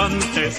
semejantes.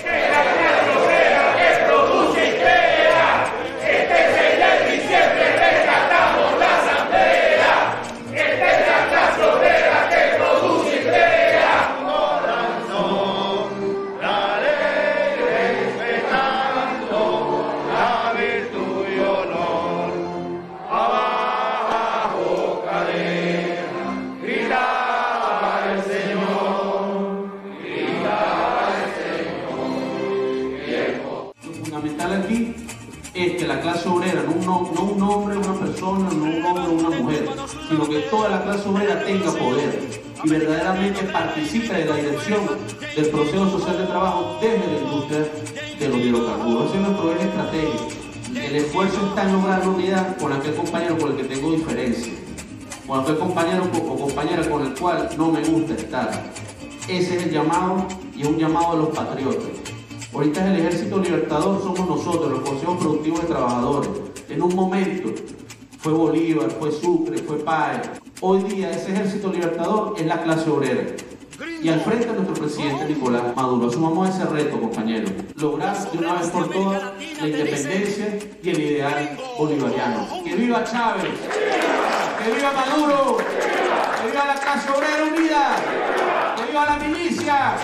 Aquí es que la clase obrera, no un hombre, una persona, no un hombre, una mujer, sino que toda la clase obrera tenga poder y verdaderamente participe de la dirección del proceso social de trabajo desde la industria de los hidrocarburos. Ese es nuestro eje estratégico. El esfuerzo está en lograr la unidad con aquel compañero con el que tengo diferencia, con aquel compañero o compañera con el cual no me gusta estar. Ese es el llamado, y es un llamado de los patriotas. Ahorita es el Ejército Libertador, somos nosotros, los consejos productivos de trabajadores. En un momento fue Bolívar, fue Sucre, fue Páez. Hoy día ese Ejército Libertador es la clase obrera. Y al frente de nuestro presidente Nicolás Maduro. Asumamos ese reto, compañeros. Lograr de una vez por todas la independencia y el ideal bolivariano. ¡Que viva Chávez! ¡Que viva Maduro! ¡Que viva la clase obrera unida! ¡Que viva la milicia!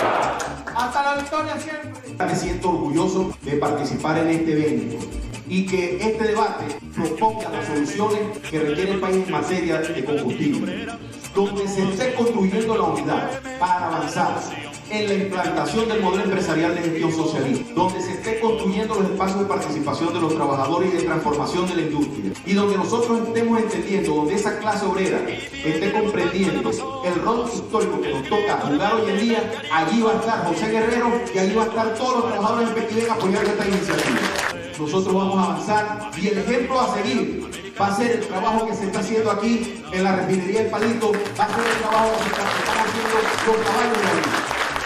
¡Hasta la victoria siempre! Me siento orgulloso de participar en este evento y que este debate proponga las soluciones que requiere el país en materia de combustible, donde se esté construyendo la unidad para avanzar en la implantación del modelo empresarial de gestión socialista, donde se esté construyendo los espacios de participación de los trabajadores y de transformación de la industria, y donde nosotros estemos entendiendo, donde esa clase obrera esté comprendiendo el rol histórico que nos toca jugar hoy en día. Allí va a estar José Guerrero y allí va a estar todos los trabajadores de Pequilén apoyando esta iniciativa. Nosotros vamos a avanzar y el ejemplo a seguir va a ser el trabajo que se está haciendo aquí en la refinería del Palito, va a ser el trabajo que se están haciendo los caballos de la vida.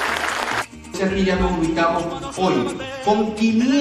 Aquí ya nos ubicamos hoy con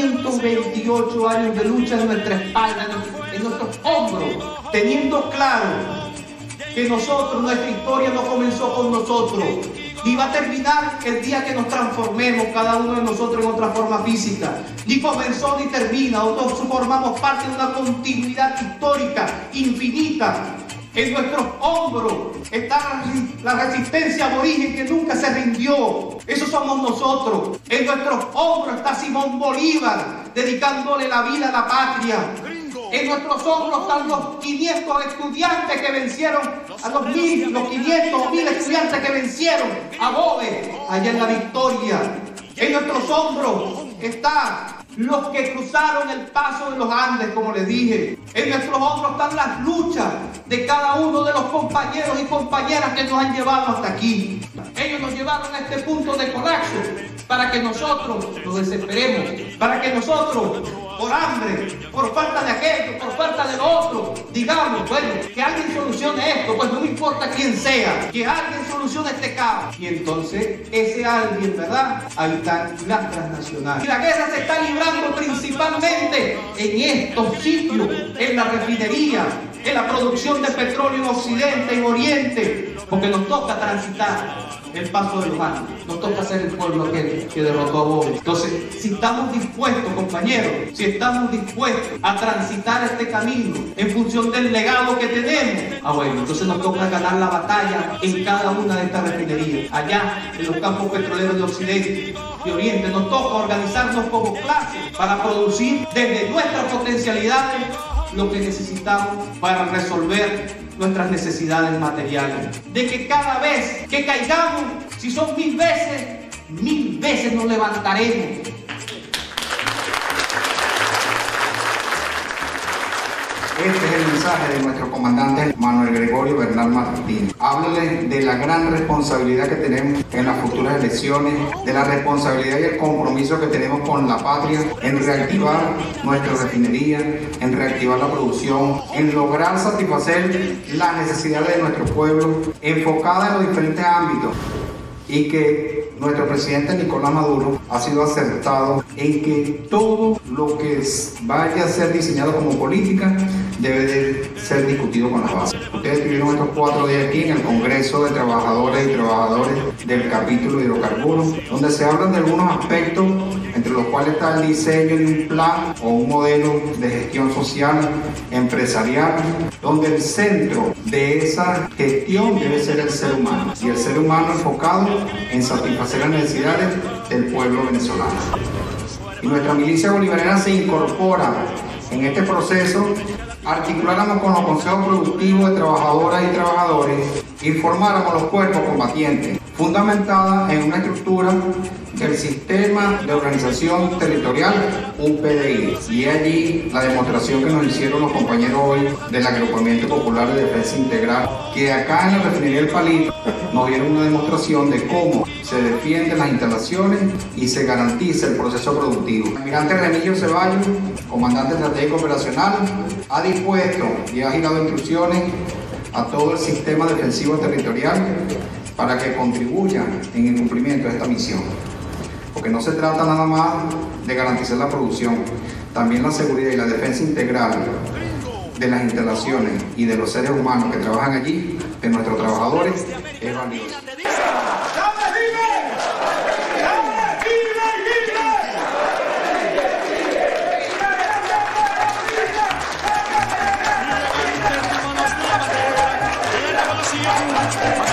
528 años de lucha en nuestra espalda, en nuestros hombros, teniendo claro que nuestra historia no comenzó con nosotros, ni va a terminar el día que nos transformemos cada uno de nosotros en otra forma física, ni comenzó ni termina, nosotros formamos parte de una continuidad histórica infinita. En nuestros hombros está la resistencia aborigen que nunca se rindió. Eso somos nosotros. En nuestros hombros está Simón Bolívar, dedicándole la vida a la patria. En nuestros hombros están los 500 estudiantes que vencieron a los 1000, los 500 o 1000 estudiantes que vencieron a Boves, allá en la Victoria. En nuestros hombros están los que cruzaron el paso de los Andes, como les dije. En nuestros hombros están las luchas de cada uno de los compañeros y compañeras que nos han llevado hasta aquí. Ellos nos llevaron a este punto de colapso para que nosotros nos desesperemos, para que nosotros, por hambre, por falta de aquello, por falta de lo otro, digamos, bueno, que alguien solucione esto, pues no me importa quién sea, que alguien solucione este caos. Y entonces ese alguien, ¿verdad? Ahí están las transnacionales. Y la guerra se está librando principalmente en estos sitios, en la refinería, en la producción de petróleo en Occidente, en Oriente, porque nos toca transitar el paso de los años, nos toca ser el pueblo que derrotó a Boves. Entonces, si estamos dispuestos, compañeros, si estamos dispuestos a transitar este camino en función del legado que tenemos, bueno, entonces nos toca ganar la batalla en cada una de estas refinerías, allá en los campos petroleros de Occidente, de Oriente. Nos toca organizarnos como clase para producir desde nuestras potencialidades lo que necesitamos para resolver nuestras necesidades materiales. De que cada vez que caigamos, si son 1000 veces nos levantaremos. Este es el mensaje de nuestro comandante Manuel Gregorio Bernal Martínez. Háblele de la gran responsabilidad que tenemos en las futuras elecciones, de la responsabilidad y el compromiso que tenemos con la patria en reactivar nuestra refinería, en reactivar la producción, en lograr satisfacer las necesidades de nuestro pueblo, enfocada en los diferentes ámbitos, y que nuestro presidente Nicolás Maduro ha sido acertado en que todo lo que vaya a ser diseñado como política debe de ser discutido con las bases. Ustedes estuvieron estos 4 días aquí en el Congreso de Trabajadoras y Trabajadores del capítulo de hidrocarburos, donde se hablan de algunos aspectos, entre los cuales está el diseño de un plan o un modelo de gestión social, empresarial, donde el centro de esa gestión debe ser el ser humano, y el ser humano enfocado en satisfacer las necesidades del pueblo venezolano. Y nuestra milicia bolivariana se incorpora en este proceso, articuláramos con los consejos productivos de trabajadoras y trabajadores, informar a los cuerpos combatientes, fundamentada en una estructura del sistema de organización territorial, un PDI. Y allí la demostración que nos hicieron los compañeros hoy del Agrupamiento Popular de Defensa Integral, que acá en la refinería del Palito nos dieron una demostración de cómo se defienden las instalaciones y se garantiza el proceso productivo. El almirante Remigio Ceballos, comandante estratégico operacional, ha dispuesto y ha girado instrucciones a todo el sistema defensivo territorial para que contribuya en el cumplimiento de esta misión. Porque no se trata nada más de garantizar la producción, también la seguridad y la defensa integral de las instalaciones y de los seres humanos que trabajan allí, de nuestros trabajadores, es valioso. Yeah.